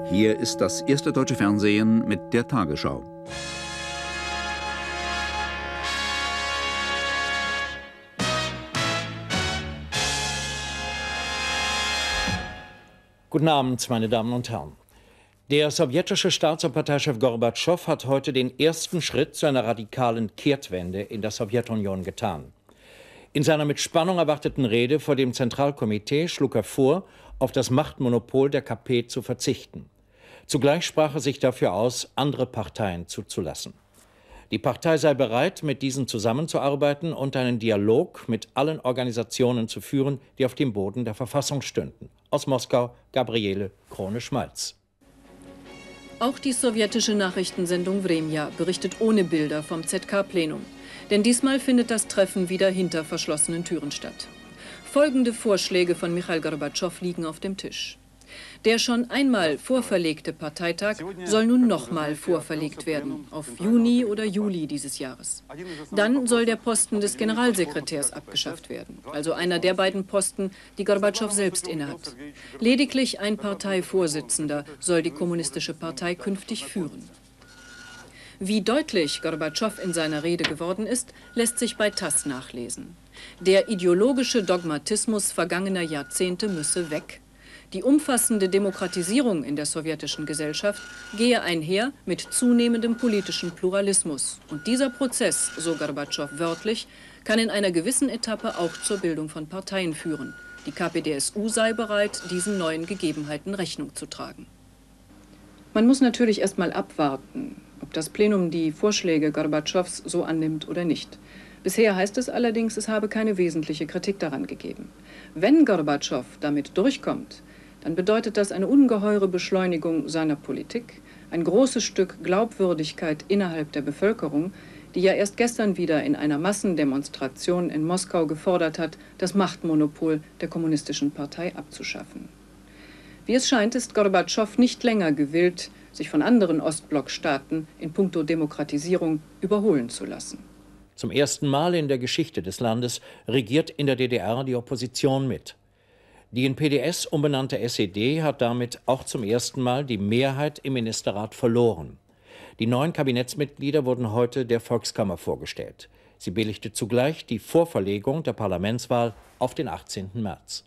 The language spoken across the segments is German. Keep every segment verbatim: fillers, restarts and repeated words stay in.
Hier ist das erste deutsche Fernsehen mit der Tagesschau. Guten Abend, meine Damen und Herren. Der sowjetische Staats- und Parteichef Gorbatschow hat heute den ersten Schritt zu einer radikalen Kehrtwende in der Sowjetunion getan. In seiner mit Spannung erwarteten Rede vor dem Zentralkomitee schlug er vor, auf das Machtmonopol der K P zu verzichten. Zugleich sprach er sich dafür aus, andere Parteien zuzulassen. Die Partei sei bereit, mit diesen zusammenzuarbeiten und einen Dialog mit allen Organisationen zu führen, die auf dem Boden der Verfassung stünden. Aus Moskau, Gabriele Krone-Schmalz. Auch die sowjetische Nachrichtensendung Vremja berichtet ohne Bilder vom Z K-Plenum. Denn diesmal findet das Treffen wieder hinter verschlossenen Türen statt. Folgende Vorschläge von Michail Gorbatschow liegen auf dem Tisch. Der schon einmal vorverlegte Parteitag soll nun nochmal vorverlegt werden, auf Juni oder Juli dieses Jahres. Dann soll der Posten des Generalsekretärs abgeschafft werden, also einer der beiden Posten, die Gorbatschow selbst innehat. Lediglich ein Parteivorsitzender soll die Kommunistische Partei künftig führen. Wie deutlich Gorbatschow in seiner Rede geworden ist, lässt sich bei TASS nachlesen. Der ideologische Dogmatismus vergangener Jahrzehnte müsse weg. Die umfassende Demokratisierung in der sowjetischen Gesellschaft gehe einher mit zunehmendem politischen Pluralismus. Und dieser Prozess, so Gorbatschow wörtlich, kann in einer gewissen Etappe auch zur Bildung von Parteien führen. Die K P D S U sei bereit, diesen neuen Gegebenheiten Rechnung zu tragen. Man muss natürlich erst mal abwarten, ob das Plenum die Vorschläge Gorbatschows so annimmt oder nicht. Bisher heißt es allerdings, es habe keine wesentliche Kritik daran gegeben. Wenn Gorbatschow damit durchkommt, dann bedeutet das eine ungeheure Beschleunigung seiner Politik, ein großes Stück Glaubwürdigkeit innerhalb der Bevölkerung, die ja erst gestern wieder in einer Massendemonstration in Moskau gefordert hat, das Machtmonopol der Kommunistischen Partei abzuschaffen. Wie es scheint, ist Gorbatschow nicht länger gewillt, sich von anderen Ostblockstaaten in puncto Demokratisierung überholen zu lassen. Zum ersten Mal in der Geschichte des Landes regiert in der D D R die Opposition mit. Die in P D S umbenannte S E D hat damit auch zum ersten Mal die Mehrheit im Ministerrat verloren. Die neuen Kabinettsmitglieder wurden heute der Volkskammer vorgestellt. Sie billigte zugleich die Vorverlegung der Parlamentswahl auf den achtzehnten März.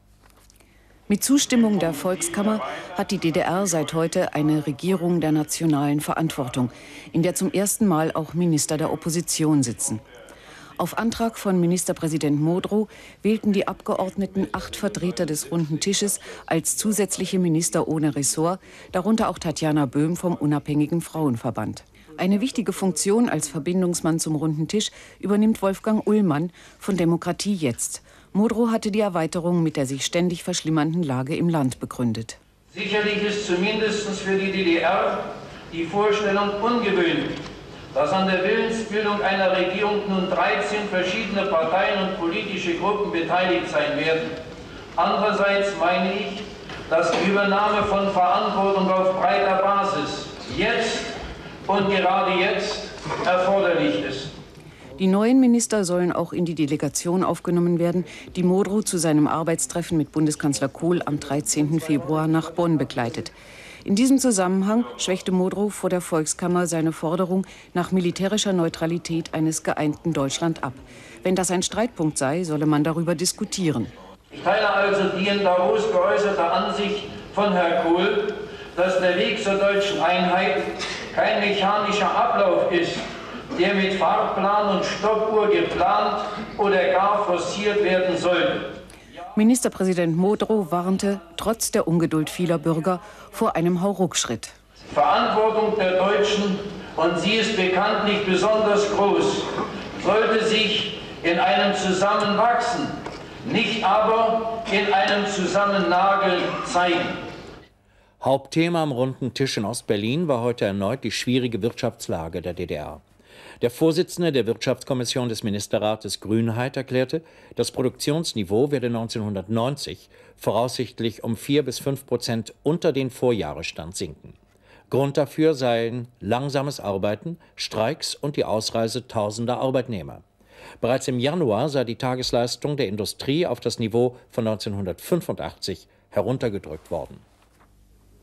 Mit Zustimmung der Volkskammer hat die D D R seit heute eine Regierung der nationalen Verantwortung, in der zum ersten Mal auch Minister der Opposition sitzen. Auf Antrag von Ministerpräsident Modrow wählten die Abgeordneten acht Vertreter des Runden Tisches als zusätzliche Minister ohne Ressort, darunter auch Tatjana Böhm vom Unabhängigen Frauenverband. Eine wichtige Funktion als Verbindungsmann zum Runden Tisch übernimmt Wolfgang Ullmann von Demokratie Jetzt. Modrow hatte die Erweiterung mit der sich ständig verschlimmernden Lage im Land begründet. Sicherlich ist zumindest für die D D R die Vorstellung ungewöhnlich, dass an der Willensbildung einer Regierung nun dreizehn verschiedene Parteien und politische Gruppen beteiligt sein werden. Andererseits meine ich, dass die Übernahme von Verantwortung auf breiter Basis jetzt und gerade jetzt erforderlich ist. Die neuen Minister sollen auch in die Delegation aufgenommen werden, die Modrow zu seinem Arbeitstreffen mit Bundeskanzler Kohl am dreizehnten Februar nach Bonn begleitet. In diesem Zusammenhang schwächte Modrow vor der Volkskammer seine Forderung nach militärischer Neutralität eines geeinten Deutschland ab. Wenn das ein Streitpunkt sei, solle man darüber diskutieren. Ich teile also die in Davos geäußerte Ansicht von Herrn Kohl, dass der Weg zur deutschen Einheit kein mechanischer Ablauf ist, der mit Fahrplan und Stoppuhr geplant oder gar forciert werden soll. Ministerpräsident Modrow warnte, trotz der Ungeduld vieler Bürger, vor einem Hauruckschritt. Verantwortung der Deutschen, und sie ist bekanntlich besonders groß, sollte sich in einem Zusammenwachsen, nicht aber in einem Zusammennageln zeigen. Hauptthema am Runden Tisch in Ostberlin war heute erneut die schwierige Wirtschaftslage der D D R. Der Vorsitzende der Wirtschaftskommission des Ministerrates Grünheit erklärte, das Produktionsniveau werde neunzehnhundertneunzig voraussichtlich um vier bis fünf Prozent unter den Vorjahresstand sinken. Grund dafür seien langsames Arbeiten, Streiks und die Ausreise tausender Arbeitnehmer. Bereits im Januar sei die Tagesleistung der Industrie auf das Niveau von neunzehnhundertfünfundachtzig heruntergedrückt worden.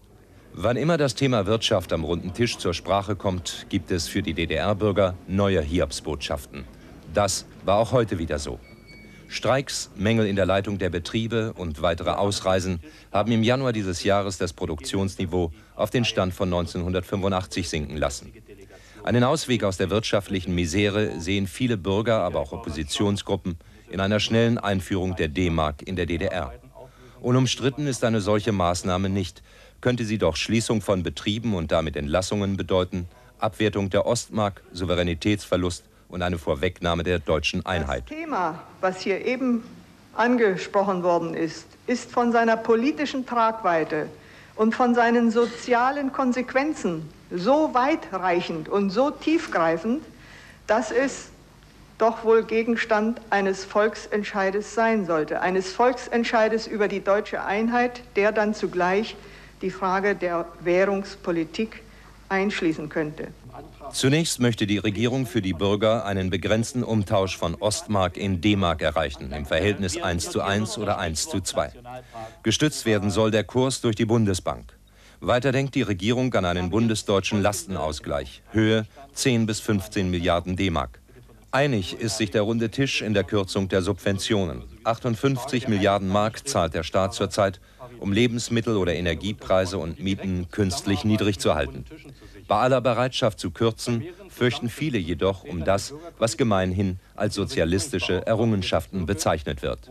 Wann immer das Thema Wirtschaft am runden Tisch zur Sprache kommt, gibt es für die D D R-Bürger neue Hiobsbotschaften. Das war auch heute wieder so. Streiks, Mängel in der Leitung der Betriebe und weitere Ausreisen haben im Januar dieses Jahres das Produktionsniveau auf den Stand von neunzehnhundertfünfundachtzig sinken lassen. Einen Ausweg aus der wirtschaftlichen Misere sehen viele Bürger, aber auch Oppositionsgruppen in einer schnellen Einführung der D-Mark in der D D R. Unumstritten ist eine solche Maßnahme nicht, könnte sie doch Schließung von Betrieben und damit Entlassungen bedeuten, Abwertung der Ostmark, Souveränitätsverlust und eine Vorwegnahme der deutschen Einheit. Das Thema, was hier eben angesprochen worden ist, ist von seiner politischen Tragweite und von seinen sozialen Konsequenzen so weitreichend und so tiefgreifend, dass es doch wohl Gegenstand eines Volksentscheides sein sollte. Eines Volksentscheides über die deutsche Einheit, der dann zugleich die Frage der Währungspolitik einschließen könnte. Zunächst möchte die Regierung für die Bürger einen begrenzten Umtausch von Ostmark in D-Mark erreichen, im Verhältnis eins zu eins oder eins zu zwei. Gestützt werden soll der Kurs durch die Bundesbank. Weiter denkt die Regierung an einen bundesdeutschen Lastenausgleich, Höhe zehn bis fünfzehn Milliarden D-Mark. Einig ist sich der runde Tisch in der Kürzung der Subventionen. achtundfünfzig Milliarden Mark zahlt der Staat zurzeit, um Lebensmittel- oder Energiepreise und Mieten künstlich niedrig zu halten. Bei aller Bereitschaft zu kürzen, fürchten viele jedoch um das, was gemeinhin als sozialistische Errungenschaften bezeichnet wird.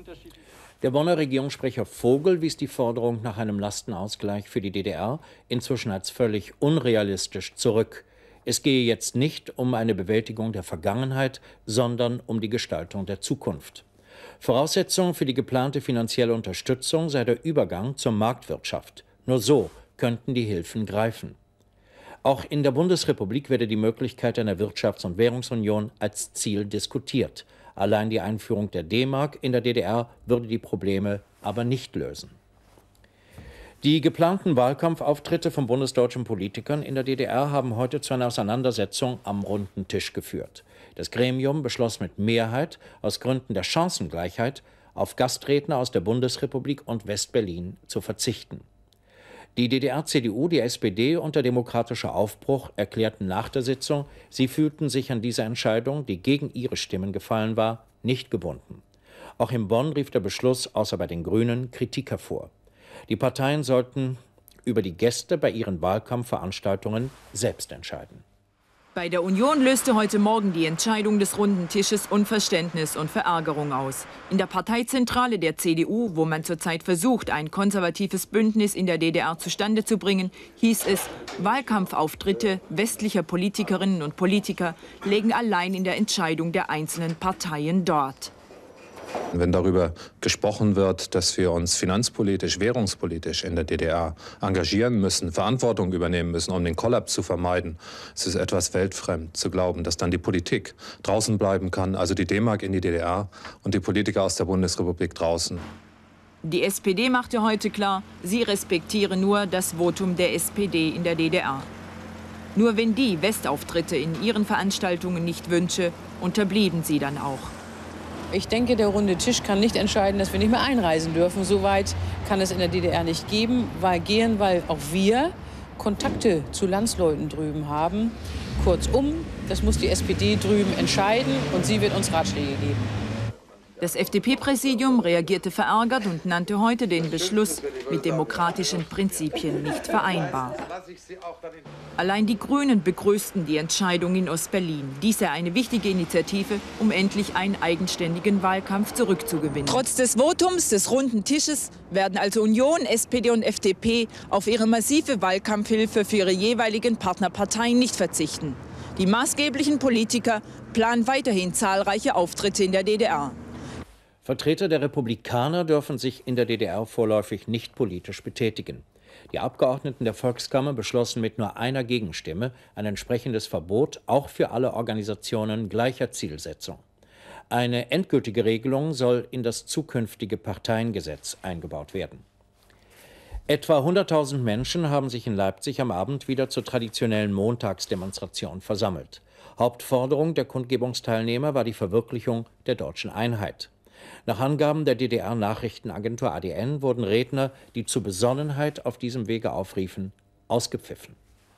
Der Bonner Regierungssprecher Vogel wies die Forderung nach einem Lastenausgleich für die D D R inzwischen als völlig unrealistisch zurück. Es gehe jetzt nicht um eine Bewältigung der Vergangenheit, sondern um die Gestaltung der Zukunft. Voraussetzung für die geplante finanzielle Unterstützung sei der Übergang zur Marktwirtschaft. Nur so könnten die Hilfen greifen. Auch in der Bundesrepublik werde die Möglichkeit einer Wirtschafts- und Währungsunion als Ziel diskutiert. Allein die Einführung der D-Mark in der D D R würde die Probleme aber nicht lösen. Die geplanten Wahlkampfauftritte von bundesdeutschen Politikern in der D D R haben heute zu einer Auseinandersetzung am runden Tisch geführt. Das Gremium beschloss mit Mehrheit, aus Gründen der Chancengleichheit, auf Gastredner aus der Bundesrepublik und West-Berlin zu verzichten. Die D D R-C D U, die S P D und der Demokratische Aufbruch erklärten nach der Sitzung, sie fühlten sich an dieser Entscheidung, die gegen ihre Stimmen gefallen war, nicht gebunden. Auch in Bonn rief der Beschluss außer bei den Grünen Kritik hervor. Die Parteien sollten über die Gäste bei ihren Wahlkampfveranstaltungen selbst entscheiden. Bei der Union löste heute Morgen die Entscheidung des runden Tisches Unverständnis und Verärgerung aus. In der Parteizentrale der C D U, wo man zurzeit versucht, ein konservatives Bündnis in der D D R zustande zu bringen, hieß es, Wahlkampfauftritte westlicher Politikerinnen und Politiker lägen allein in der Entscheidung der einzelnen Parteien dort. Wenn darüber gesprochen wird, dass wir uns finanzpolitisch, währungspolitisch in der D D R engagieren müssen, Verantwortung übernehmen müssen, um den Kollaps zu vermeiden, es ist etwas weltfremd zu glauben, dass dann die Politik draußen bleiben kann, also die D-Mark in die D D R und die Politiker aus der Bundesrepublik draußen. Die S P D machte heute klar, sie respektiere nur das Votum der S P D in der D D R. Nur wenn die Westauftritte in ihren Veranstaltungen nicht wünsche, unterblieben sie dann auch. Ich denke, der runde Tisch kann nicht entscheiden, dass wir nicht mehr einreisen dürfen. Soweit kann es in der D D R nicht geben, weil gehen, weil auch wir Kontakte zu Landsleuten drüben haben. Kurzum, das muss die S P D drüben entscheiden und sie wird uns Ratschläge geben. Das F D P-Präsidium reagierte verärgert und nannte heute den Beschluss mit demokratischen Prinzipien nicht vereinbar. Allein die Grünen begrüßten die Entscheidung in Ostberlin. Dies sei eine wichtige Initiative, um endlich einen eigenständigen Wahlkampf zurückzugewinnen. Trotz des Votums des runden Tisches werden also Union, S P D und F D P auf ihre massive Wahlkampfhilfe für ihre jeweiligen Partnerparteien nicht verzichten. Die maßgeblichen Politiker planen weiterhin zahlreiche Auftritte in der D D R. Vertreter der Republikaner dürfen sich in der D D R vorläufig nicht politisch betätigen. Die Abgeordneten der Volkskammer beschlossen mit nur einer Gegenstimme ein entsprechendes Verbot auch für alle Organisationen gleicher Zielsetzung. Eine endgültige Regelung soll in das zukünftige Parteiengesetz eingebaut werden. Etwa hunderttausend Menschen haben sich in Leipzig am Abend wieder zur traditionellen Montagsdemonstration versammelt. Hauptforderung der Kundgebungsteilnehmer war die Verwirklichung der deutschen Einheit. Nach Angaben der D D R-Nachrichtenagentur A D N wurden Redner, die zur Besonnenheit auf diesem Wege aufriefen, ausgepfiffen.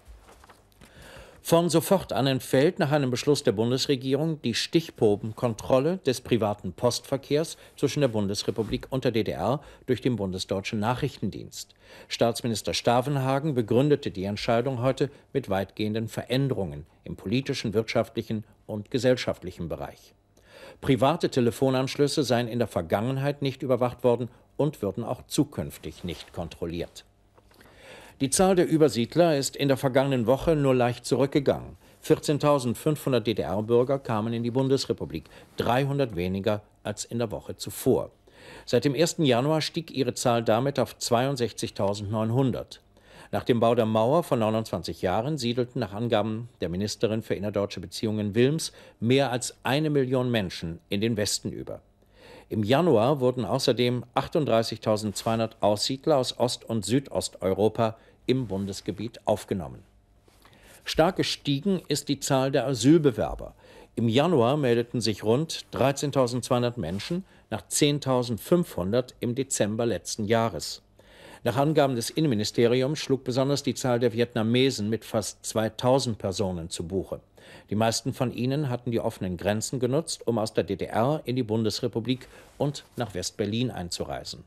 Von sofort an entfällt nach einem Beschluss der Bundesregierung die Stichprobenkontrolle des privaten Postverkehrs zwischen der Bundesrepublik und der D D R durch den Bundesdeutschen Nachrichtendienst. Staatsminister Stavenhagen begründete die Entscheidung heute mit weitgehenden Veränderungen im politischen, wirtschaftlichen und gesellschaftlichen Bereich. Private Telefonanschlüsse seien in der Vergangenheit nicht überwacht worden und würden auch zukünftig nicht kontrolliert. Die Zahl der Übersiedler ist in der vergangenen Woche nur leicht zurückgegangen. vierzehntausendfünfhundert D D R-Bürger kamen in die Bundesrepublik, dreihundert weniger als in der Woche zuvor. Seit dem ersten Januar stieg ihre Zahl damit auf zweiundsechzigtausendneunhundert. Nach dem Bau der Mauer vor neunundzwanzig Jahren siedelten nach Angaben der Ministerin für innerdeutsche Beziehungen Wilms mehr als eine Million Menschen in den Westen über. Im Januar wurden außerdem achtunddreißigtausendzweihundert Aussiedler aus Ost- und Südosteuropa im Bundesgebiet aufgenommen. Stark gestiegen ist die Zahl der Asylbewerber. Im Januar meldeten sich rund dreizehntausendzweihundert Menschen nach zehntausendfünfhundert im Dezember letzten Jahres. Nach Angaben des Innenministeriums schlug besonders die Zahl der Vietnamesen mit fast zweitausend Personen zu Buche. Die meisten von ihnen hatten die offenen Grenzen genutzt, um aus der D D R in die Bundesrepublik und nach West-Berlin einzureisen.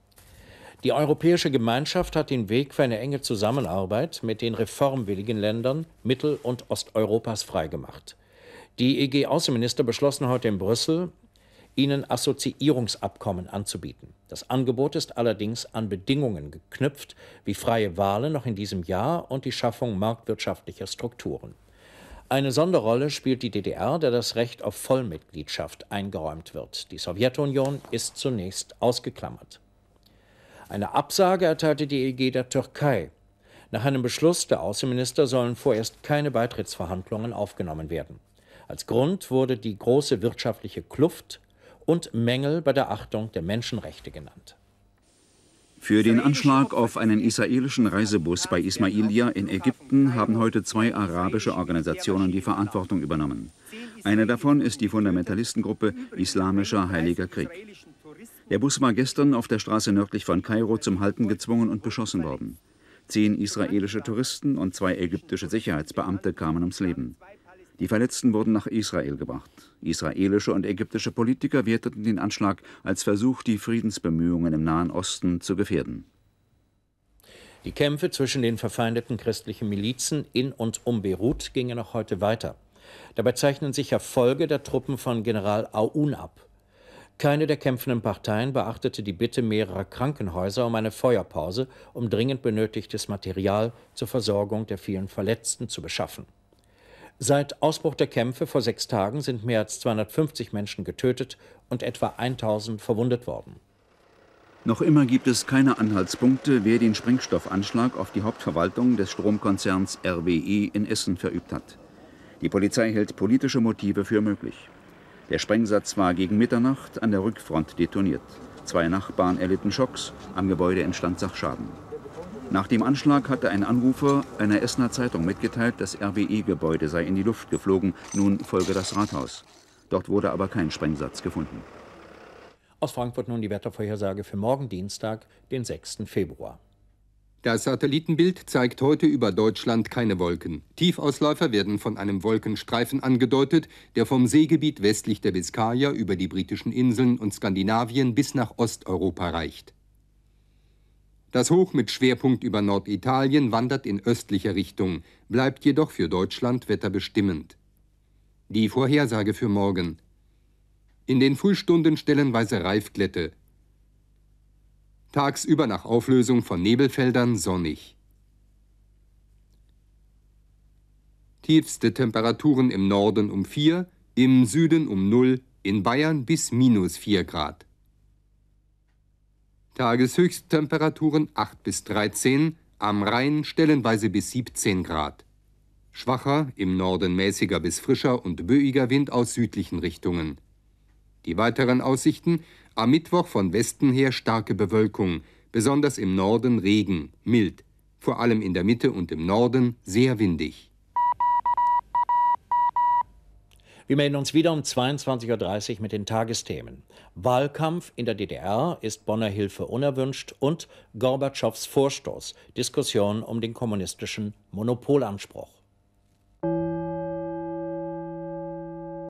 Die Europäische Gemeinschaft hat den Weg für eine enge Zusammenarbeit mit den reformwilligen Ländern Mittel- und Osteuropas freigemacht. Die E G-Außenminister beschlossen heute in Brüssel, ihnen Assoziierungsabkommen anzubieten. Das Angebot ist allerdings an Bedingungen geknüpft, wie freie Wahlen noch in diesem Jahr und die Schaffung marktwirtschaftlicher Strukturen. Eine Sonderrolle spielt die D D R, der das Recht auf Vollmitgliedschaft eingeräumt wird. Die Sowjetunion ist zunächst ausgeklammert. Eine Absage erteilte die E G der Türkei. Nach einem Beschluss der Außenminister sollen vorerst keine Beitrittsverhandlungen aufgenommen werden. Als Grund wurde die große wirtschaftliche Kluft und Mängel bei der Achtung der Menschenrechte genannt. Für den Anschlag auf einen israelischen Reisebus bei Ismailia in Ägypten haben heute zwei arabische Organisationen die Verantwortung übernommen. Eine davon ist die Fundamentalistengruppe Islamischer Heiliger Krieg. Der Bus war gestern auf der Straße nördlich von Kairo zum Halten gezwungen und beschossen worden. Zehn israelische Touristen und zwei ägyptische Sicherheitsbeamte kamen ums Leben. Die Verletzten wurden nach Israel gebracht. Israelische und ägyptische Politiker werteten den Anschlag als Versuch, die Friedensbemühungen im Nahen Osten zu gefährden. Die Kämpfe zwischen den verfeindeten christlichen Milizen in und um Beirut gingen noch heute weiter. Dabei zeichnen sich Erfolge der Truppen von General Aoun ab. Keine der kämpfenden Parteien beachtete die Bitte mehrerer Krankenhäuser um eine Feuerpause, um dringend benötigtes Material zur Versorgung der vielen Verletzten zu beschaffen. Seit Ausbruch der Kämpfe vor sechs Tagen sind mehr als zweihundertfünfzig Menschen getötet und etwa tausend verwundet worden. Noch immer gibt es keine Anhaltspunkte, wer den Sprengstoffanschlag auf die Hauptverwaltung des Stromkonzerns R W E in Essen verübt hat. Die Polizei hält politische Motive für möglich. Der Sprengsatz war gegen Mitternacht an der Rückfront detoniert. Zwei Nachbarn erlitten Schocks, am Gebäude entstand Sachschaden. Nach dem Anschlag hatte ein Anrufer einer Essener Zeitung mitgeteilt, das R W E-Gebäude sei in die Luft geflogen, nun folge das Rathaus. Dort wurde aber kein Sprengsatz gefunden. Aus Frankfurt nun die Wettervorhersage für morgen Dienstag, den sechsten Februar. Das Satellitenbild zeigt heute über Deutschland keine Wolken. Tiefausläufer werden von einem Wolkenstreifen angedeutet, der vom Seegebiet westlich der Biskaya über die britischen Inseln und Skandinavien bis nach Osteuropa reicht. Das Hoch mit Schwerpunkt über Norditalien wandert in östlicher Richtung, bleibt jedoch für Deutschland wetterbestimmend. Die Vorhersage für morgen. In den Frühstunden stellenweise Reifglätte. Tagsüber nach Auflösung von Nebelfeldern sonnig. Tiefste Temperaturen im Norden um vier, im Süden um null, in Bayern bis minus vier Grad. Tageshöchsttemperaturen acht bis dreizehn, am Rhein stellenweise bis siebzehn Grad. Schwacher, im Norden mäßiger bis frischer und böiger Wind aus südlichen Richtungen. Die weiteren Aussichten: am Mittwoch von Westen her starke Bewölkung, besonders im Norden Regen, mild, vor allem in der Mitte und im Norden sehr windig. Wir melden uns wieder um zweiundzwanzig Uhr dreißig mit den Tagesthemen. Wahlkampf in der D D R, ist Bonner Hilfe unerwünscht und Gorbatschows Vorstoß, Diskussion um den kommunistischen Monopolanspruch.